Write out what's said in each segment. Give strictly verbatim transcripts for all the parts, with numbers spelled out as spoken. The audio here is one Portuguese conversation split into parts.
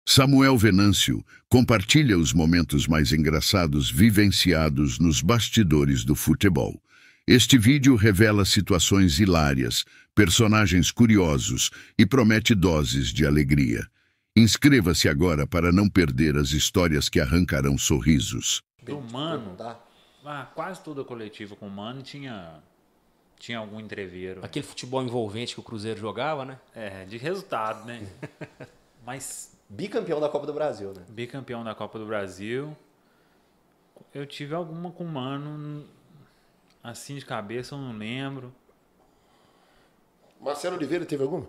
Samuel Venâncio compartilha os momentos mais engraçados vivenciados nos bastidores do futebol. Este vídeo revela situações hilárias, personagens curiosos e promete doses de alegria. Inscreva-se agora para não perder as histórias que arrancarão sorrisos. Do Mano, ah, quase toda coletiva com o Mano tinha, tinha algum entreveiro. Aquele futebol envolvente que o Cruzeiro jogava, né? É, de resultado, né? Mas... Bicampeão da Copa do Brasil, né? Bicampeão da Copa do Brasil. Eu tive alguma com o Mano, assim de cabeça, eu não lembro. Marcelo Oliveira teve alguma?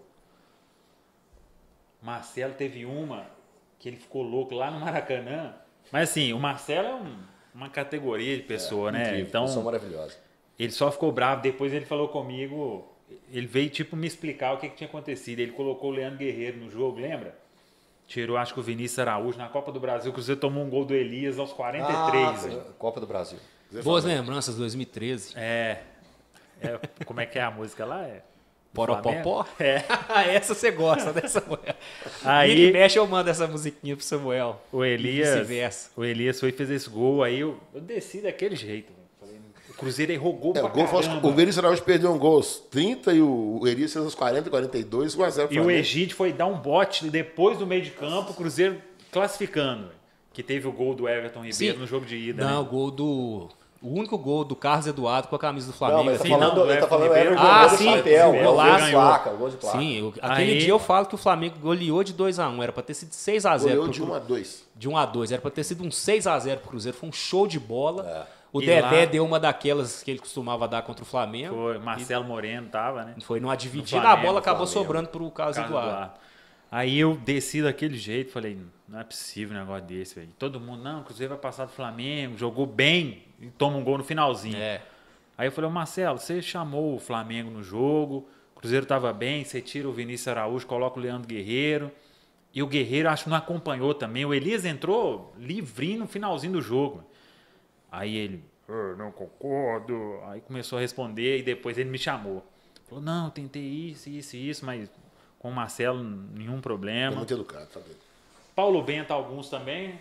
Marcelo teve uma que ele ficou louco lá no Maracanã. Mas assim, o Marcelo é um, uma categoria de pessoa, é, né? Incrível, então, pessoa maravilhosa. Ele só ficou bravo. Depois ele falou comigo, ele veio tipo me explicar o que, que tinha acontecido. Ele colocou o Leandro Guerreiro no jogo, lembra? Tirou, acho que o Vinícius Araújo na Copa do Brasil, que o Cruzeiro tomou um gol do Elias aos quarenta e três. Ah, Copa do Brasil. Boas lembranças, dois mil e treze. É, é. Como é que é a música lá? É. Poropopó? É. Essa você gosta, né, Samuel? Aí, ele mexe, eu mando essa musiquinha pro Samuel. O Elias, o Elias foi e fez esse gol, aí eu, eu desci daquele jeito. Falei, o Cruzeiro errou gol é, pra o gol caramba. Foi, o Vinícius Araújo perdeu um gol aos trinta e o, o Elias fez aos quarenta, quarenta e dois, um a zero. E o Egídio foi dar um bote depois do meio de campo, o Cruzeiro classificando. Que teve o gol do Everton Ribeiro Sim. no jogo de ida. Não, né? o gol do... O único gol do Carlos Eduardo com a camisa do Flamengo. Não, mas assim, tá falando, não, ele tá falando Ribeiro, Everton ah, Ribeiro sim, chapéu, sim, gol golaço. de placa, gol de placa. Sim, eu, aquele Aí, dia eu falo que o Flamengo goleou de dois a um, era pra ter sido seis a zero. Goleou de um a dois. De um a dois, era pra ter sido um seis a zero pro Cruzeiro, foi um show de bola. É. O e Dedé lá, deu uma daquelas que ele costumava dar contra o Flamengo. Foi, Marcelo Moreno tava, né? Foi numa dividida, a bola acabou Flamengo. sobrando pro Carlos Eduardo. Eduardo. Aí eu desci daquele jeito, falei, não é possível um negócio desse, velho. Todo mundo, não, o Cruzeiro vai passar do Flamengo, jogou bem e toma um gol no finalzinho. É. Aí eu falei, Marcelo, você chamou o Flamengo no jogo, o Cruzeiro tava bem, você tira o Vinícius Araújo, coloca o Leandro Guerreiro. E o Guerreiro acho que não acompanhou também. O Elias entrou livrinho no finalzinho do jogo. Aí ele, oh, não concordo. Aí começou a responder e depois ele me chamou. Falou, não, eu tentei isso, isso e isso, mas com o Marcelo nenhum problema. É muito educado, sabe? Paulo Bento, alguns também.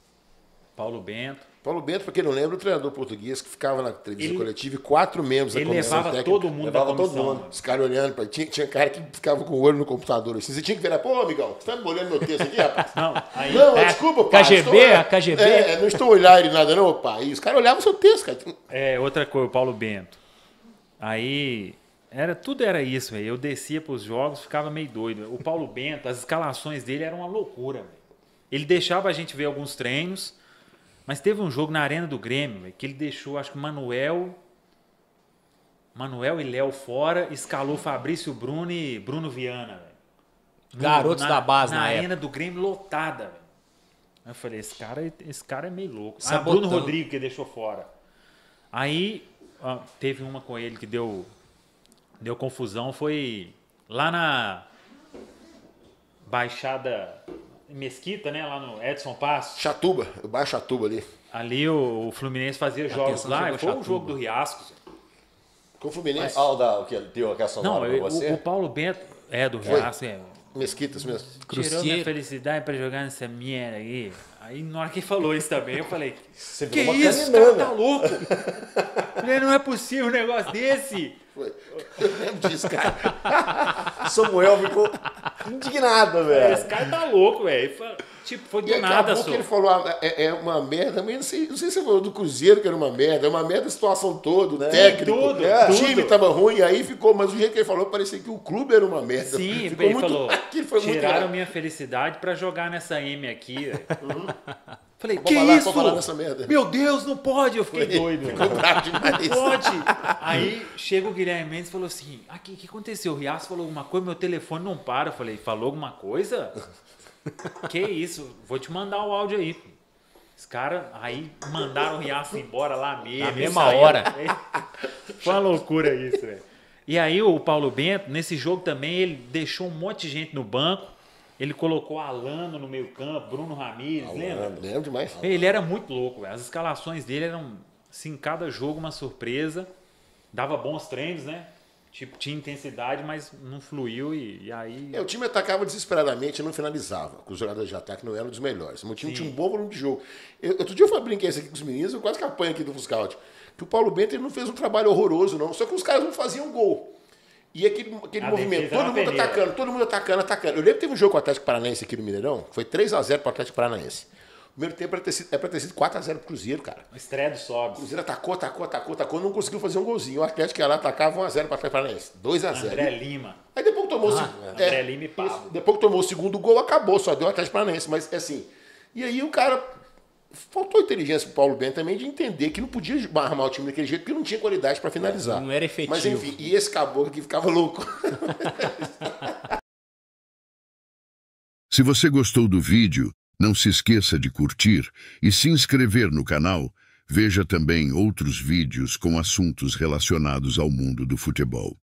Paulo Bento. Paulo Bento, para quem não lembra, o treinador português que ficava na entrevista ele, coletiva e quatro membros da ele comissão levava técnica. todo mundo levava da comissão. todo mundo. Os caras olhando para tinha, tinha cara que ficava com o olho no computador. Assim. Você tinha que ver, pô, amigão, você tá me olhando meu texto aqui, rapaz? Não, aí, não é, desculpa, pai. K G B, estou, K G B. É, não estou olhando nada, não, pai. E os caras olhavam o seu texto, cara. É, outra coisa, o Paulo Bento. Aí, era, tudo era isso, velho. Eu descia pros jogos, ficava meio doido. O Paulo Bento, as escalações dele eram uma loucura, velho. Ele deixava a gente ver alguns treinos. Mas teve um jogo na Arena do Grêmio, véio, que ele deixou, acho que Manuel, Manuel e Léo fora, escalou Fabrício Bruno e Bruno Viana. Véio. Garotos na, da base na, na Arena época. do Grêmio lotada. Véio. Eu falei, esse cara, esse cara é meio louco. Ah, Sabotão. Bruno Rodrigo que deixou fora. Aí ó, teve uma com ele que deu, deu confusão, foi lá na Baixada... Mesquita, né? Lá no Edson Passo. Chatuba, o bairro Chatuba ali. Ali o, o Fluminense fazia jogos lá e foi o um jogo do Riascos. Com o Fluminense? Ah, o da, o que deu aquela sonora Não, pra você? O, o Paulo Bento é do Riascos. É. Mesquitas mesmo. Tirou minha felicidade pra jogar nessa merda aí. Aí na hora que ele falou isso também, eu falei, você que isso? Esse cara tá louco? Falei, não é possível um negócio desse. Foi. Eu lembro disso, cara. Samuel ficou indignado, velho. Esse cara tá louco, velho. Tipo, foi do e nada só. Que ele falou, ah, é, é uma merda, mas não sei, não sei se você falou do Cruzeiro que era uma merda, é uma merda a situação toda, o técnico, tudo, é, tudo. o time tava ruim, aí ficou, mas o jeito que ele falou parecia que o clube era uma merda. Sim, ficou ele muito, falou, foi tiraram muito minha felicidade pra jogar nessa M aqui. Uhum. Falei, vou que falar, isso? falar nessa merda. Meu Deus, não pode. Eu fiquei foi, doido. Ficou bravo demais. Não pode. Aí chega o Guilherme Mendes e falou assim, aqui, o que aconteceu? O Riacho falou alguma coisa, meu telefone não para. Eu falei, falou alguma coisa? Que isso? Vou te mandar o áudio aí. Os caras aí mandaram o Riacho embora lá mesmo. Na mesma hora. Foi uma loucura isso, velho. E aí o Paulo Bento, nesse jogo também, ele deixou um monte de gente no banco. Ele colocou Alano no meio campo, Bruno Ramires, Alano, lembra? Lembro demais. Ele era muito louco, véio. As escalações dele eram, assim, cada jogo uma surpresa. Dava bons treinos, né? tipo, tinha intensidade, mas não fluiu e, e aí... É, o time atacava desesperadamente e não finalizava, porque os jogadores de ataque não eram dos melhores. O time Sim. tinha um bom volume de jogo. Eu, outro dia eu brinquei isso aqui com os meninos, eu quase que apanho aqui do Fuscaut, que o Paulo Bento ele não fez um trabalho horroroso, não, só que os caras não faziam gol. E aquele, aquele A movimento, defesa era todo uma mundo peneira. atacando, todo mundo atacando, atacando. Eu lembro que teve um jogo com o Atlético Paranaense aqui no Mineirão, foi três a zero para o Atlético Paranaense. O primeiro tempo era ter sido, é para ter sido quatro a zero pro Cruzeiro, cara. A estreia do O Sobs. Cruzeiro atacou, atacou, atacou, atacou, não conseguiu fazer um golzinho. O Atlético ia lá, atacava um a zero para o Atlético Paranaense. dois a zero. André Lima. Aí depois que tomou, o, Ah, seg- André é, Lima e Pablo. depois que tomou o segundo gol, acabou, só deu o Atlético Paranaense. Mas assim, e aí o cara, faltou inteligência pro Paulo Bento também de entender que não podia armar o time daquele jeito, porque não tinha qualidade para finalizar. Não era efetivo. Mas enfim, e esse caboclo aqui ficava louco. Se você gostou do vídeo, não se esqueça de curtir e se inscrever no canal. Veja também outros vídeos com assuntos relacionados ao mundo do futebol.